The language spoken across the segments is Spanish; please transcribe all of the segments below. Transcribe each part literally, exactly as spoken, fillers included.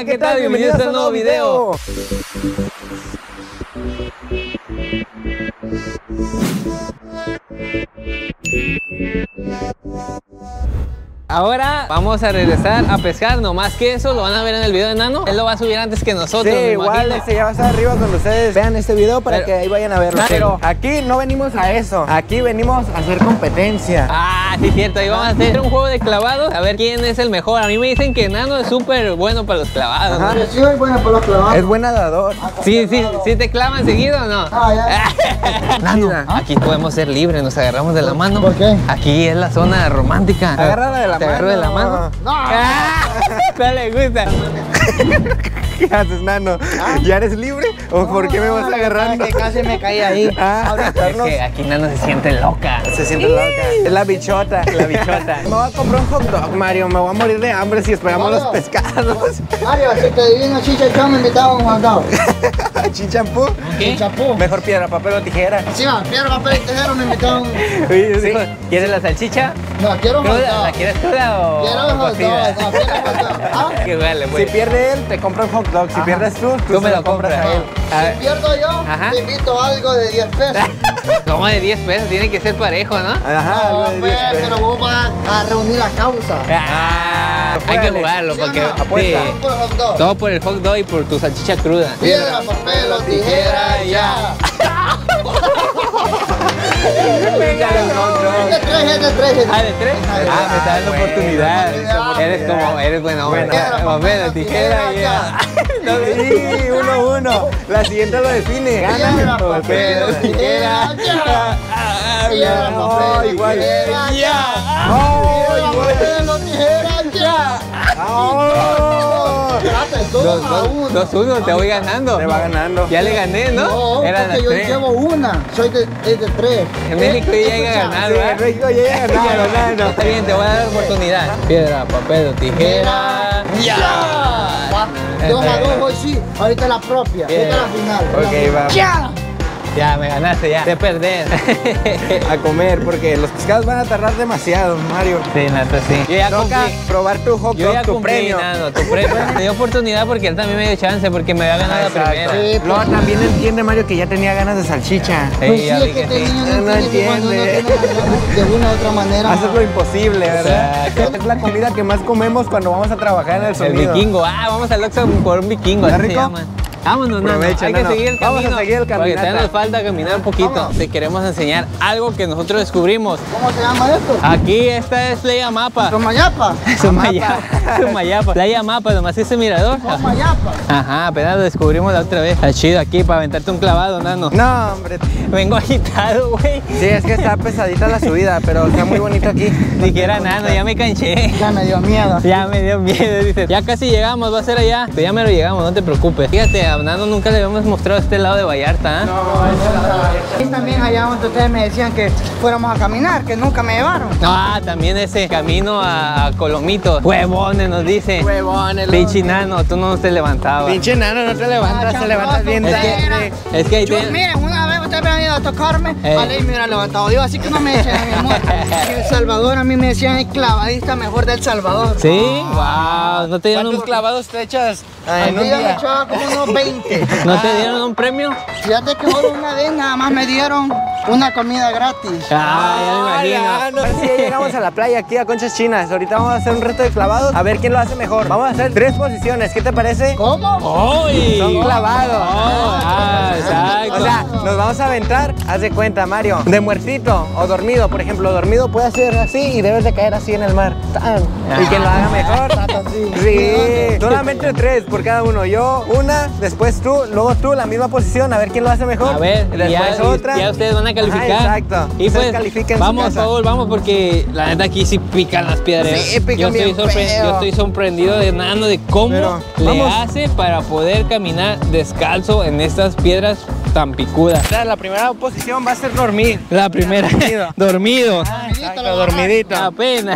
Hola, ¿qué tal? Bienvenidos a un nuevo video. Ahora vamos a regresar a pescar, no más que eso, lo van a ver en el video de Nano. Él lo va a subir antes que nosotros. Sí, igual este ya va a estar arriba cuando ustedes vean este video para pero, que ahí vayan a verlo. Pero aquí no venimos a eso, aquí venimos a hacer competencia. Ah, sí, cierto, ahí vamos a hacer un juego de clavados, a ver quién es el mejor. A mí me dicen que Nano es súper bueno para los clavados. Ajá, ¿no? Sí, es bueno para los clavados. Es buen nadador. Sí, sí, sí te clavan seguido o no. Ah, ya. Nano, aquí podemos ser libres, nos agarramos de la mano. ¿Por qué? Aquí es la zona romántica. Agárrala de la ¿Te agarro de la mano? No. No le gusta. ¿Qué haces, Nano? ¿Ah? ¿Ya eres libre? ¿O no, por qué me vas agarrando? Que casi me caí ahí. Ah, es que aquí Nano se siente loca. Se siente loca. Es la bichota. La bichota. Me voy a comprar un hot dog, Mario. Me voy a morir de hambre si esperamos Mario. los pescados. Mario, si te adivino chicha me invitaba a un hot dog. ¿Chichampú? ¿Qué? Chichampú. Mejor piedra, papel o tijera. Sí, va, piedra, papel y tijera me invitaban. Sí. ¿Quieres la salchicha? No, quiero hot dog. ¿La quieres cruda o quiero hot dog? No, quiero hot dog. ¿Ah? Qué vale, pues. Si pierde él, te compra un hot dog. Si Ajá. pierdes tú, tú, tú me lo, lo compras a él. Si pierdo yo, Ajá. te invito algo de diez pesos. ¿Cómo de diez pesos? Tiene que ser parejo, ¿no? Ajá, no, algo de diez pesos. Pero vos vas a reunir la causa. Ah, hay que jugarlo, ¿sí porque no? Apuesta. Sí. Todo por el hot dog. Todo por el hot dog y por tu salchicha cruda. Piedra, papel o tijera, ya. Venga, es de tres, es de tres. Ah, ¿de tres? Ah, me está dando bueno, oportunidad. Bueno, eres como, eres bueno, bueno. Papel, tijera, ya. Sí, uno, uno. La siguiente lo define. Gana. Papel, tijera, ya. Piedra, papel, igual. Ya. Papel, tijera, ya. Dos, dos, dos, uno, te voy ganando. Te va ganando. Ya le gané, ¿no? No, Era porque yo tres. llevo una. Soy de, es de tres. En México ya llega a ganar, sí, ¿verdad? en México ya llega a ganar, no, no. Está bien, te voy a dar la oportunidad. Piedra, papel o tijera. ¡Ya! Dos a dos hoy sí. Ahorita la propia. Esta es la final. Ok, va. ¡Ya! Ya, me ganaste, ya. De perder. A comer, porque los pescados van a tardar demasiado, Mario. Sí, neta, sí. Yo ya Toca cumplí. probar tu hot Yo dog, ya tu cumplí, premio. Nano, tu premio. Me dio oportunidad porque él también me dio chance, porque me había ganado la primera. Sí, Luego pues, también entiende, Mario, que ya tenía ganas de salchicha. Sí, Pues sí, ya es vi que que este sí. niño No no entiende. entiende. De una u otra manera. Haces lo imposible, ¿verdad? Exacto. Es la comida que más comemos cuando vamos a trabajar en el El sonido. vikingo. Ah, vamos al Oxxo por un vikingo. ¿Está así rico? se llama. Vámonos, Nano. Aprovecha, Hay que Nano. seguir el camino. Vamos a seguir el Porque caminata. todavía nos falta caminar un poquito. Vamos. Te queremos enseñar algo que nosotros descubrimos. ¿Cómo se llama esto? Aquí esta es Playa Mapa. Tomayapa. Sumayapa. Sumayapa. Playa Mapa, nomás ese mirador. Tomayapa. Ajá, apenas lo descubrimos la otra vez. Está chido aquí para aventarte un clavado, Nano. No, hombre. Vengo agitado, güey. Sí, es que está pesadita la subida, pero está muy bonito aquí. Siquiera Nano, ya me canché. Ya me dio miedo. Ya me dio miedo, dice. Ya casi llegamos, va a ser allá. Pero ya me lo llegamos, no te preocupes. Fíjate, a Nano nunca le habíamos mostrado este lado de Vallarta, ¿eh? Y también allá donde ustedes me decían que fuéramos a caminar, que nunca me llevaron. Ah, también ese camino a, a Colomito. Huevones, nos dice. Huevones. Pinche Nano, tú no te levantabas. Pinche Nano, no te levantas, Ah, te levantas bien Es tarde. que, es que ahí Yo, te... miren, una vez ustedes me han ido a tocarme, Ey. vale, y me hubieran levantado yo, así que no me echen a mi amor. En El Salvador a mí me decían el clavadista mejor del Salvador. ¿Sí? Wow, ¿no te dieron ¿Cuántos un, clavados te echas Al en un día me día? echaba como unos veinte. ¿no te dieron un premio? Fíjate que solo una vez nada más me dieron una comida gratis. Ah, ya me Ay, imagino. Nano. Sí, ya llegamos a la playa aquí a Conchas Chinas. Ahorita vamos a hacer un reto de clavados. A ver quién lo hace mejor. Vamos a hacer tres posiciones. ¿Qué te parece? ¿Cómo? ¡Uy! Son clavados. Oh, ah, exacto. O sea, nos vamos a aventar, haz de cuenta, Mario, de muertito o dormido. Por ejemplo, dormido puede hacer así y debes de caer así en el mar. ¡Tan! Y quien lo haga mejor. Sí, solamente tres por cada uno. Yo una, después tú, luego tú, la misma posición, a ver quién lo hace mejor. A ver, y después ya, otra. ya ustedes van a calificar. Ajá, exacto. Y Ustedes pues, califiquen su vamos, casa. Paul, vamos, porque la neta aquí sí pican las piedras. Sí, pican yo, estoy bien sorpre- feo. yo estoy sorprendido de Nano de cómo Pero, le vamos. hace para poder caminar descalzo en estas piedras tan picudas. O sea, la primera posición va a ser dormir. La primera, Dormido. dormido. Ah, exacto, dormidito. Apenas.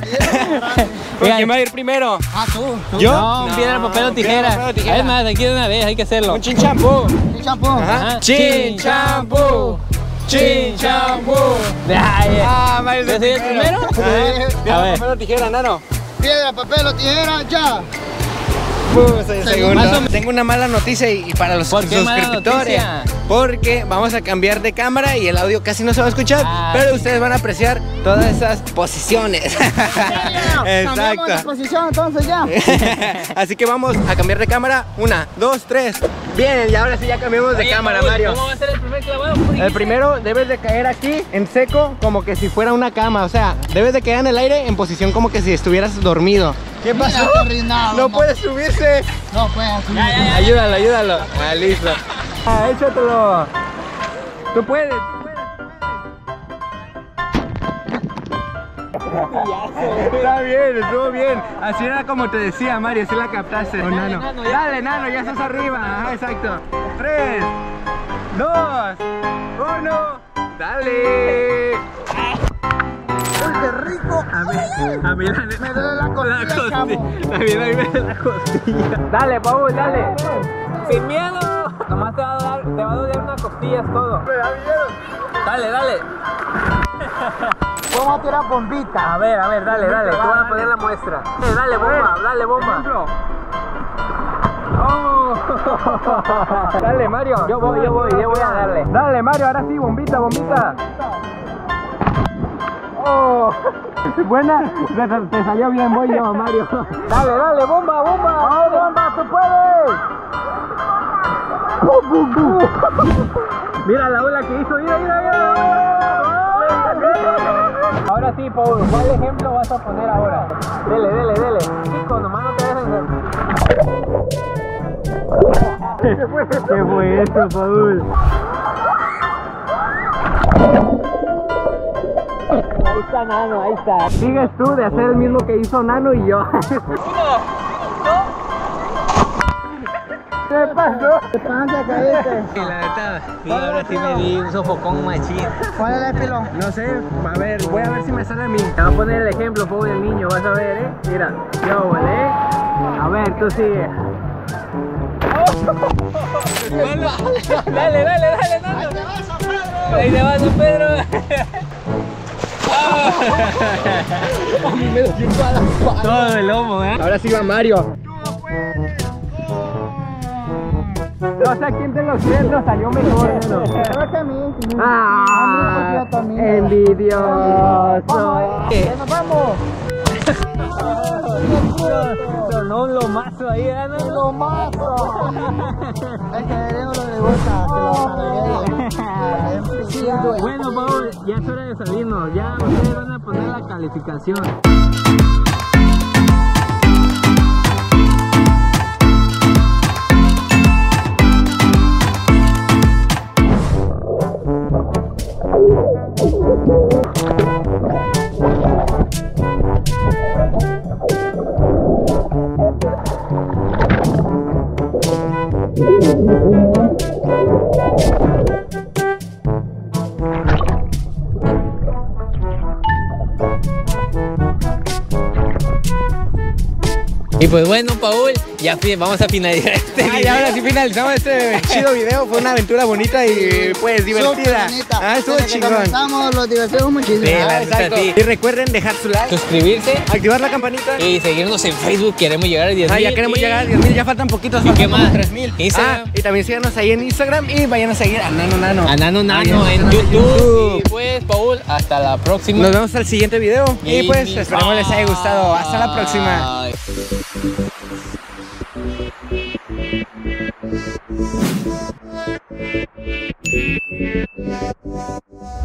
¿Quién va a ir primero? Ah, tú. tú. ¿Yo? No, No, piedra, papel o piedra, papel o tijera. tijera. Es más, aquí de una vez, hay que hacerlo. Un chinchampú. ¿Y champú? Ajá. Chin champú. Chin champú. Ay, Ah, Mario, ¿yo soy el primero? Ah, A Piedra, ver. papel o tijera, Nano. Piedra, papel o tijera, ya. Puse el segundo. Más o menos. Tengo una mala noticia y, y para los ¿Por qué mala suscriptores. noticia? Porque vamos a cambiar de cámara y el audio casi no se va a escuchar. Ah, pero sí. ustedes van a apreciar todas esas posiciones. Cambiamos de Exacto. posición entonces ya. Así que vamos a cambiar de cámara. Una, dos, tres. Bien, y ahora sí ya cambiamos de Oye, cámara, Paul, Mario. ¿Cómo va a ser el primer clavado? El primero debes de caer aquí en seco como que si fuera una cama. O sea, debes de quedar en el aire en posición como que si estuvieras dormido. ¿Qué pasó? Mira, Rinaldo, No no. puede subirse. No puede subir. Ya, ya, ya. Ayúdalo, ayúdalo. Ah, listo. Ah, échatelo. Tú puedes. Está bien, estuvo bien. Así era como te decía, Mario, si la captaste. Oh, nano. nano, ya. Dale, nano, ya estás arriba. Ajá, exacto. Tres, dos, uno. Dale. ¡Uy, qué rico! A mí, a mí la Me duele la costilla, chavo. También a mí me duele la costilla. Dale, Paul, dale. Sin miedo. Nomás te va a dar, te va a doler una costilla, es todo. Me da miedo. Dale, dale. Vamos a tirar bombita. A ver, a ver, dale, dale. Tú vas a poner la muestra. Eh, Dale, bomba, dale, bomba. Oh. Dale, Mario. Yo voy, yo voy, yo voy a darle. Dale, Mario, ahora sí, bombita, bombita. Oh. Buena, te, te salió bien, voy yo, Mario. Dale, dale, bomba, bomba. ¡Oh, bomba, tú puedes! Mira la ola que hizo, mira, mira, mira. Ahora sí, Paul, ¿cuál ejemplo vas a poner ahora? Dele, dele, dele. Chico, nomás no te dejes de... ¿Qué fue eso, Paul? Ahí está Nano, ahí está. Sigues tú de hacer el mismo que hizo Nano y yo. ¿Qué pasó? ¿Qué pasa, caíste? Sí, la neta, sí, ahora sí me di un sofocón machín. ¿Cuál es el pilón? No sé, a ver, voy a ver si me sale a mí. Te voy a poner el ejemplo, pobre el niño, vas a ver, ¿eh? Mira, yo, ¿vale? A ver, tú sigue. Dale, dale, dale, Nano. Ahí te vas, San Pedro. A mí me dio para la Todo el lomo, ¿eh? Ahora sí va Mario. No sé a quién de los tres nos salió mejor, ¿no? Creo que a mí. ¡Ah! A mí, ¡Envidioso! ¡Ya nos vamos! Sonó un lomazo ahí, ¿eh? ¿No? ¡Lo mato! Es que le digo lo que le gusta, que lo cargué. Bueno, Paul, ya es hora de salirnos. Ya ustedes van a poner la calificación. Y pues bueno, Paul, ya fi- vamos a finalizar este Ay, video. ahora sí finalizamos este chido video. Fue una aventura bonita y pues divertida. Ah, estuvo chingón. Estamos, los divertimos muchísimo. Sí, Ah, la neta, exacto. sí. Y recuerden dejar su like, Suscribirse activar la campanita. y seguirnos en Facebook. Queremos llegar a diez mil. Ah, ya queremos y- llegar a diez mil, ya faltan poquitos. ¿Y faltan qué como más? tres mil. Instagram. Ah, y también síganos ahí en Instagram y vayan a seguir a Nano Nano. A Nano Nano Ahí en en YouTube. YouTube. Y pues, Paul, hasta la próxima. Nos vemos al siguiente video. Y pues Bye. esperemos les haya gustado. Hasta la próxima. Bye.